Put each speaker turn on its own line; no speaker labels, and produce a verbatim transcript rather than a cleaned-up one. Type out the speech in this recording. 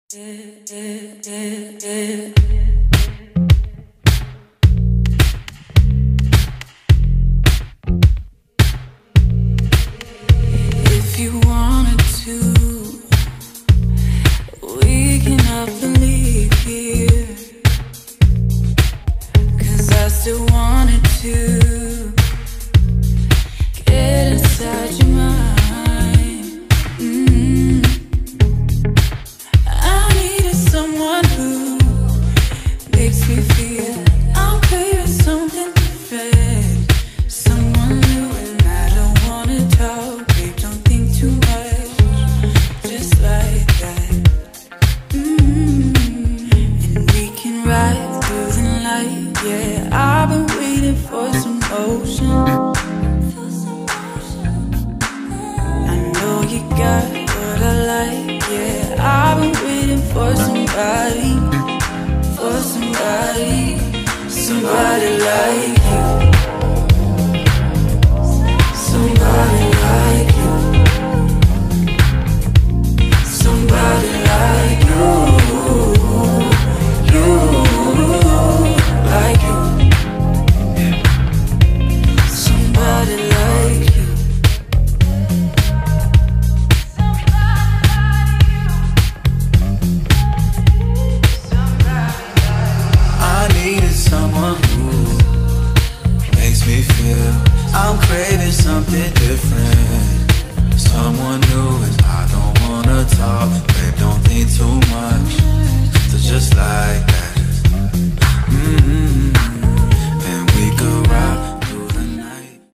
If you wanted to, we can have to leave here, 'cause I still wanted to get inside your mind. mm. I needed someone who makes me feel I'm craving something different, someone new, and I don't wanna talk, babe, don't think too much, just like that. mm. And we can ride through the night, yeah, I've been waiting for some motion. I know you got what I like, yeah, I've been waiting for somebody, for somebody, somebody like you, somebody like you, somebody like you, you, like you, somebody like you.
I needed someone who makes me feel I'm craving something